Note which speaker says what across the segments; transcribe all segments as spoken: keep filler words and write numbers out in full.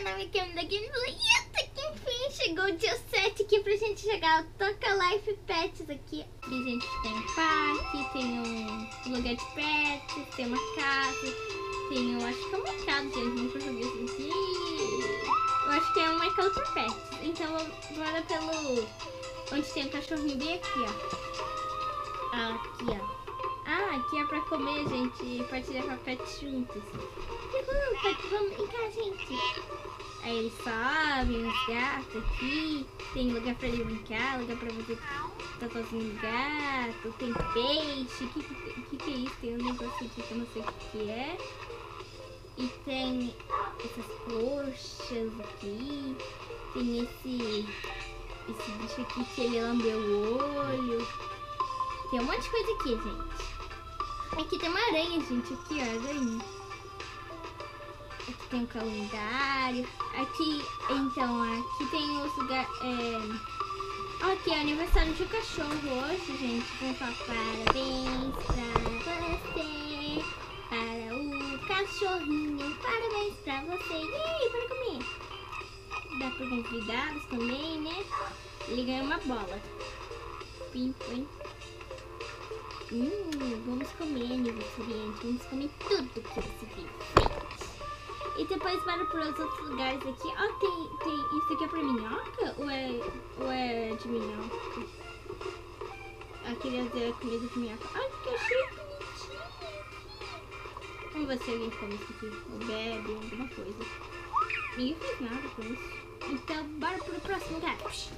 Speaker 1: meu nome é Camila da Gameplay e até que enfim chegou o dia sete aqui pra gente jogar o Toca Life Pets aqui. E a gente tem um parque, tem um lugar de pets, tem uma casa, tem um, acho que é um mercado, gente, não português aqui. Eu acho que é um mercado de pets. Então bora pelo onde tem o cachorrinho bem aqui, ó. Aqui, ó. Ah, aqui é pra comer, gente, e partilhar com a pet juntos. Uhul, pet, vamos em cá, gente. Aí eles sobem, os gatos aqui. Tem lugar pra ele brincar, lugar pra você tá sozinho no gato. Tem peixe. O que, que, que, que é isso? Tem um negócio aqui que eu não sei o que, que é. E tem essas coxas aqui. Tem esse, esse bicho aqui que ele lambeu o olho. Tem um monte de coisa aqui, gente. Aqui tem uma aranha, gente. Aqui, ó, aranha. Aqui tem um calendário. Aqui, então, aqui tem os lugares... É... Aqui é aniversário de cachorro hoje, gente. Vamos falar parabéns pra você. Para o cachorrinho. Parabéns pra você. E aí, para comer. Dá para convidados também, né? Ele ganhou uma bola. Pim, pim. Hum, vamos comer, aniversariante. Vamos comer tudo que você fez. E depois para para os outros lugares aqui. Ó, oh, tem, tem... Isso aqui é pra minhoca? Ou é, ou é de minhoca? Ah, queria dizer comida de minhoca. Ai, que achei bonitinho. Vamos ver se alguém come isso aqui. Ou bebe, alguma coisa. Ninguém fez nada com isso. Então, bora para o próximo lugar.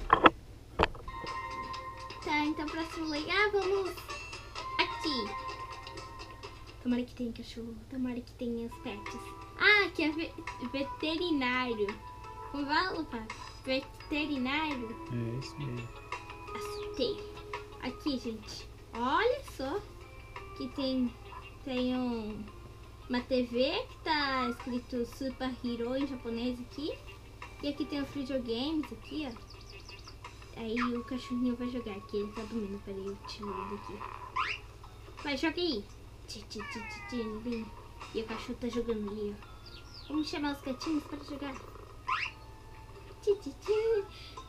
Speaker 1: Tá, então próximo lugar, vamos... Aqui. Tomara que tenha cachorro. Tomara que tenha os pets. Ah, aqui é ve veterinário. Como vai, Lupa? Veterinário.
Speaker 2: É isso mesmo.
Speaker 1: Assustei. Aqui, gente. Olha só. Aqui tem, tem um, uma T V que tá escrito Super Hero em japonês aqui. E aqui tem os videogames aqui, ó. Aí o cachorrinho vai jogar aqui. Ele tá dormindo. Peraí, eu tiro ele daqui. Vai, joga aí. Tchi, tchi, tchi, tchi, tchi. E o cachorro tá jogando ali, ó. Vamos chamar os gatinhos para jogar. Tchi, tchi, tchi.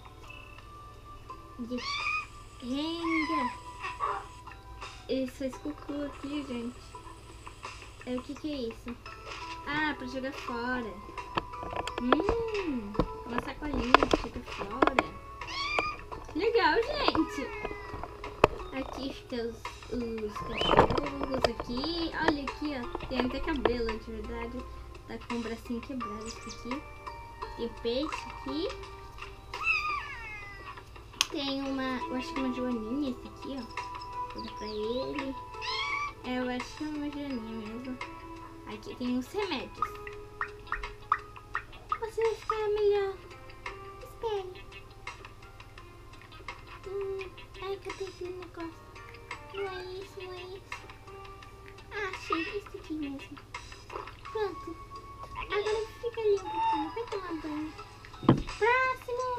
Speaker 1: Renga. Ele fez cocô aqui, gente. É, o que que é isso? Ah, pra jogar fora. Hum, uma sacolinha pra jogar fora. Legal, gente. Aqui fica os, os cachorros aqui. Olha aqui, ó. Tem até cabelo, de verdade. Tá com o bracinho quebrado esse aqui. Tem peixe aqui. Tem uma, eu acho que uma joaninha esse aqui, ó. Vou dar pra ele. É, eu acho que é uma joaninha mesmo. Aqui tem os remédios. Você vai ficar melhor. Espere. Hum, ai, cadê aquele negócio? Não é isso, não é isso. Ah, achei isso aqui mesmo. Pronto. Agora fica ali um pouquinho. Vai tomar banho. Próximo.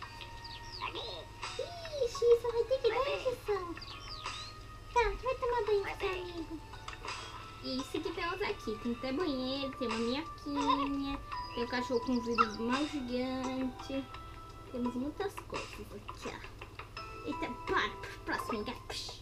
Speaker 1: Ixi, só vai ter que dar injeção. Tá, vai tomar banho com seu amigo. Isso que temos aqui. Tem até banheiro, tem uma minhoquinha. Tem o cachorro com um vidro mal gigante. Temos muitas coisas aqui, ó. Então, bora pro próximo lugar.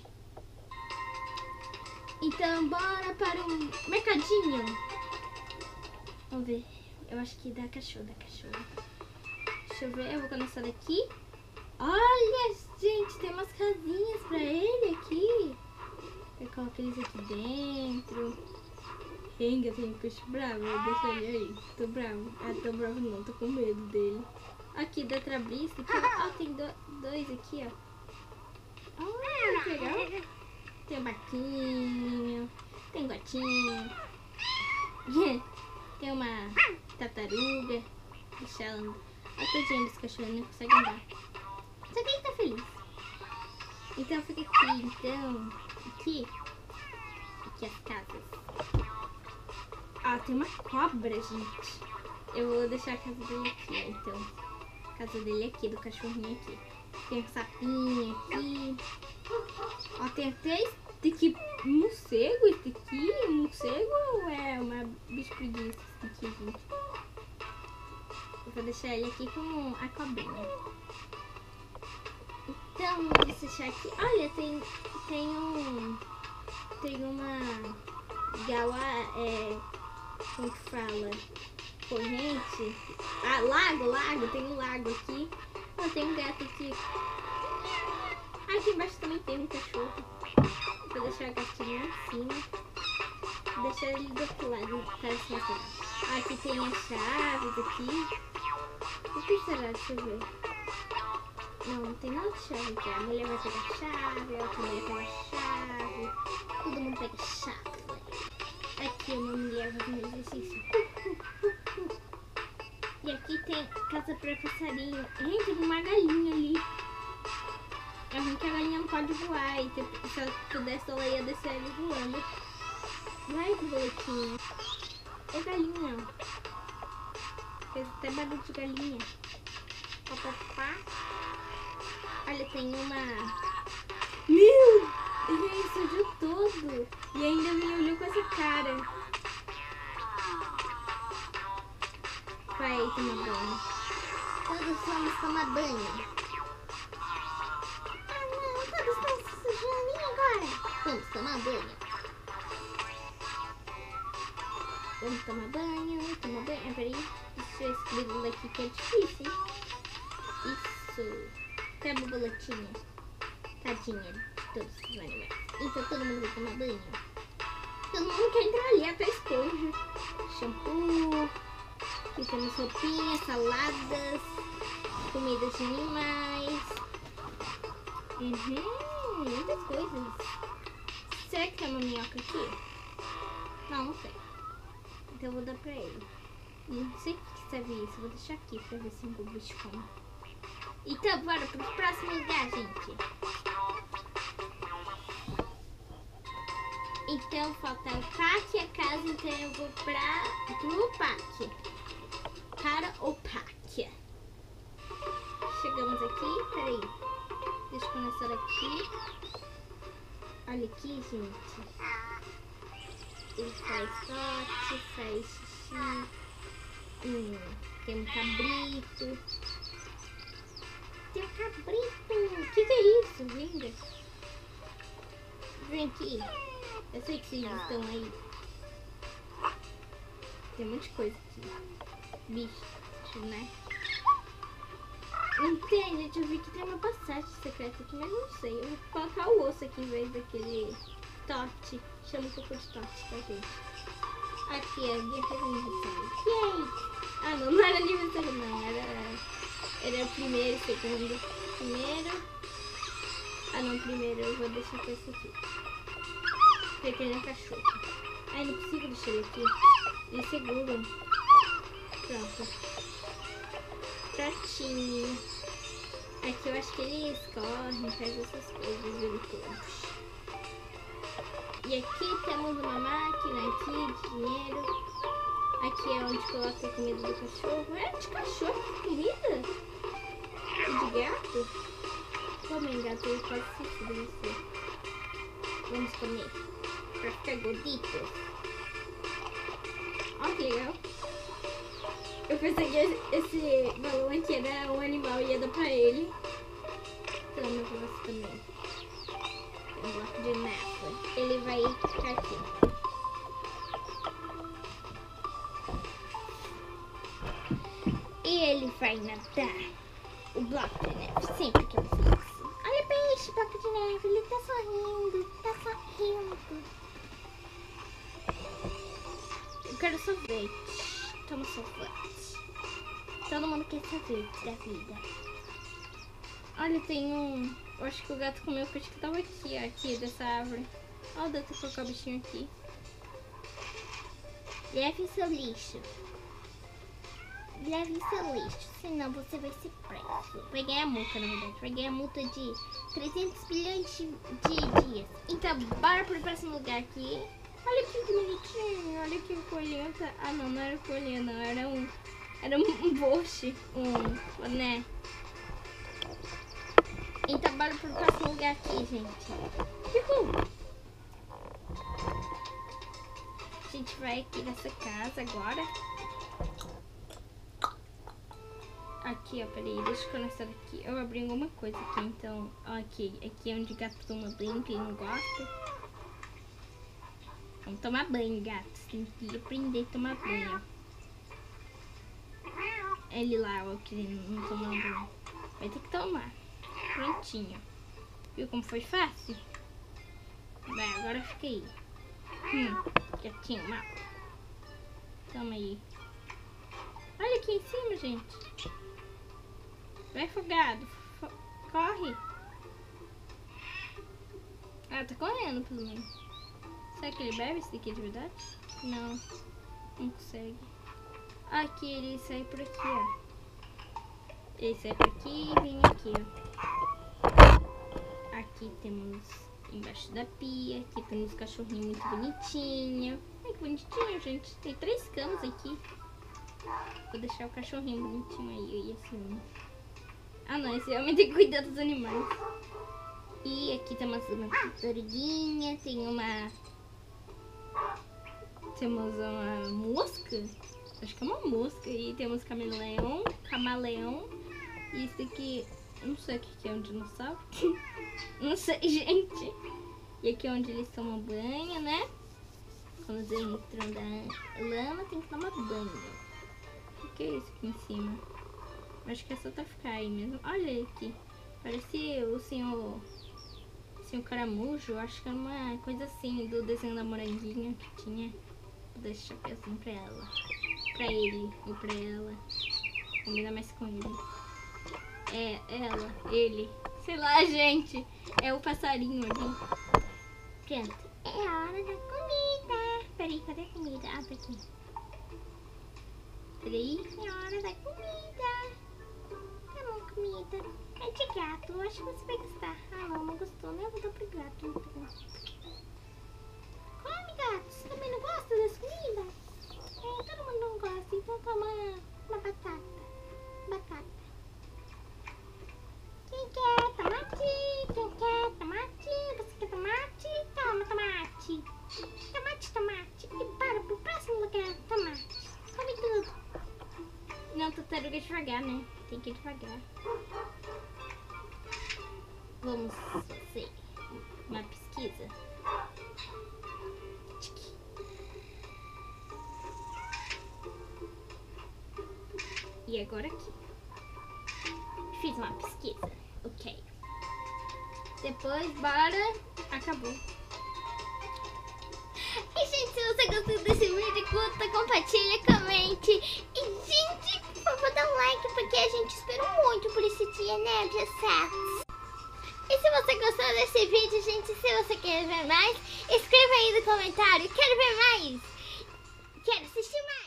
Speaker 1: Então, bora para o mercadinho. Vamos ver. Eu acho que dá cachorro, dá cachorro. Deixa eu ver, eu vou começar daqui. Olha, gente, tem umas casinhas pra ele aqui. Eu coloco eles aqui dentro. Renga, tem um peixe bravo. Deixa ele aí. Tô bravo. Ah, tô bravo não, tô com medo dele. Aqui da trabista. Aqui, ó. Ah, tem do, dois aqui, ó. Ah, que legal. Tem um barquinho. Tem um gatinho. Tem uma tartaruga. Deixa ela andar. Olha tadinho desse cachorro, não consegue andar. Só que ele tá feliz. Então fica aqui, então. Aqui. Aqui as casas. Ah, tem uma cobra, gente. Eu vou deixar a casa dele aqui, ó. Então, a casa dele aqui, do cachorrinho aqui. Tem um sapinho aqui. Ó, tem até esse aqui, morcego, esse aqui. Um morcego ou é uma bicho preguiça esse aqui, gente? vou deixar ele aqui com a cobrinha. Então, vou deixar aqui. Olha, tem, tem um... Tem uma... Gala... É, como que fala? Corrente. Ah, lago, lago. Tem um lago aqui. Oh, tem um gato aqui. Ah, aqui embaixo também tem um cachorro. Vou deixar o gatinho lá em cima. Vou deixar ele do outro lado. Parece mais legal. Ah, aqui tem as chaves aqui. O que será? Deixa eu ver. Não, não tem nada de chave aqui. A mulher vai pegar a chave, a outra mulher pega a chave. Todo mundo pega a chave. Aqui uma mulher fazendo exercício. E aqui tem casa para passarinho. Gente, tem uma galinha ali. É ruim que a galinha não pode voar. E se ela pudesse, ela ia descer ali voando. Vai, boletinha. É galinha. Fez até barulho de galinha. Papapá. Olha, tem uma... Meu! Gente, sujou todo. E ainda me olhou com essa cara. Vai tomar banho. Todos vamos tomar banho. Ah não, todos estão se sujando. E agora? Vamos tomar banho. Vamos tomar banho, tomar banho. Ah, peraí, deixa eu escrever aqui que é difícil, hein? Isso. Até a borboletinha. Tadinha de todos os animais. Então todo mundo vai tomar banho. Todo mundo quer entrar ali, até esponja. Shampoo. Aqui temos roupinhas, saladas, comidas de animais. Uhum, muitas coisas. Será que tem uma minhoca aqui? Não, não tem. Então eu vou dar pra ele. Não sei o que serve isso, vou deixar aqui pra ver se o bicho come. Então bora pro próximo lugar, gente. Então falta o parque e a casa, então eu vou pra, pro parque. Para o parque. Chegamos aqui, peraí. Deixa eu começar aqui. Olha aqui, gente. Ele faz tote, faz xixi. Hum, tem um cabrito. Tem um cabrito. O que, que é isso, linda? Vem aqui. Eu sei que vocês estão aí. Tem muita coisa aqui. Bicho, né? Não tem, gente. Eu vi que tem uma passagem secreta aqui, mas não sei. Eu vou colocar o osso aqui em vez daquele tote. Chama um pouco de tote, tá, gente? Aqui, alguém fez aniversário. Yay! Ah, não, não era aniversário, não. Era, era o primeiro, segundo. Primeiro. Ah, não, primeiro eu vou deixar com esse aqui. Pequeno cachorro. Ai, não consigo deixar ele aqui. Eles seguram. Pronto. Pratinho. Aqui eu acho que eles correm, faz essas coisas, ele todos. E aqui temos uma máquina aqui de dinheiro. Aqui é onde coloca a comida do cachorro. É de cachorro, comida? E de gato? Comem gato, eu quase esqueci de você. Vamos comer. Pra ficar gordito. Olha que legal. Eu pensei que esse balão aqui era um animal e ia dar pra ele. Toma pra você também. Tem um bloco de neve. Ele vai ficar aqui. E ele vai nadar o bloco de neve sempre que eu faço. Olha pra esse bloco de neve, ele tá sorrindo, tá sorrindo. Eu quero sorvete. Toma sorvete. Todo mundo quer sorvete da vida. Olha, tem um... Eu acho que o gato comeu, que acho que tava aqui, ó, aqui dessa árvore. Olha o Deus colocar o bichinho aqui. Leve seu lixo. Leve seu lixo, senão você vai ser preso. Vai ganhar multa, na verdade. Vai ganhar multa de trezentos bilhões de, de dias. Então, bora pro próximo lugar aqui. Olha que bonitinho. Olha que coelhinho. Tá... Ah, não, não era coelhinho, não. Era um... Era um, um boche. Um... né? Então, bora pro próximo lugar aqui, gente. Uhul! A gente vai aqui nessa casa agora. Aqui, ó, peraí, deixa eu conectar aqui. Eu abri alguma coisa aqui, então. Ó, aqui, aqui é onde o gato toma banho, que ele não gosta. Vamos tomar banho, gato. Tem que aprender a tomar banho. Ele lá, ó, que não toma banho. Vai ter que tomar. Prontinho. Viu como foi fácil? Vai, agora fica aí. Hum, gatinho, mal. Toma aí. Olha aqui em cima, gente. Vai, afogado. Corre. Ah, tá correndo, pelo menos. Será que ele bebe esse daqui de verdade? Não. Não consegue. Aqui, ele sai por aqui, ó. Ele sai por aqui e vem aqui, ó. Aqui temos embaixo da pia. Aqui temos um cachorrinho muito bonitinho. Ai, que bonitinho, gente. Tem três camas aqui. Vou deixar o cachorrinho bonitinho aí, e assim. Ah não, esse homem tem que cuidar dos animais. E aqui temos uma tartaruguinha, tem uma... Temos uma mosca. Acho que é uma mosca. E temos camaleão, camaleão. E esse aqui, não sei o que é, um dinossauro. Não sei, gente. E aqui é onde eles tomam banho, né? Quando eles entram da lama, tem que tomar banho. O que é isso aqui em cima? Acho que é só pra ficar aí mesmo. Olha aqui. Parece o senhor... Senhor Caramujo. Acho que é uma coisa assim do desenho da moranguinha que tinha. Vou deixar chapéuzinho pra ela. Pra ele ou pra ela. Combina mais com ele. É, ela, ele. Sei lá, gente. É o passarinho ali. Pronto. É a hora da comida. Peraí, cadê a comida? Ah, tá aqui. Peraí, é a hora da comida. Tá bom, comida. É de gato, eu acho que você vai gostar. Ah, não, não gostou, né? Eu vou dar pro gato. Então. Come, gato. Você também não gosta das comidas? É, todo mundo não gosta, então toma uma batata. Batata. Quem quer tomate? Quem quer tomate? Você quer tomate? Toma tomate. Tomate, tomate. E para pro próximo lugar, tomate. Come tudo. Não, tartaruga devagar, né? Tem que ir devagar. Vamos fazer uma pesquisa. E agora aqui. Fiz uma pesquisa. Ok. Depois, bora. Acabou. E, gente, se você gostou desse vídeo, curta, compartilha, comente. E, gente, por favor, dá um like, porque a gente esperou muito por esse dia, né, dia sete. E se você gostou desse vídeo, gente, se você quer ver mais, escreva aí no comentário. Quero ver mais. Quero assistir mais.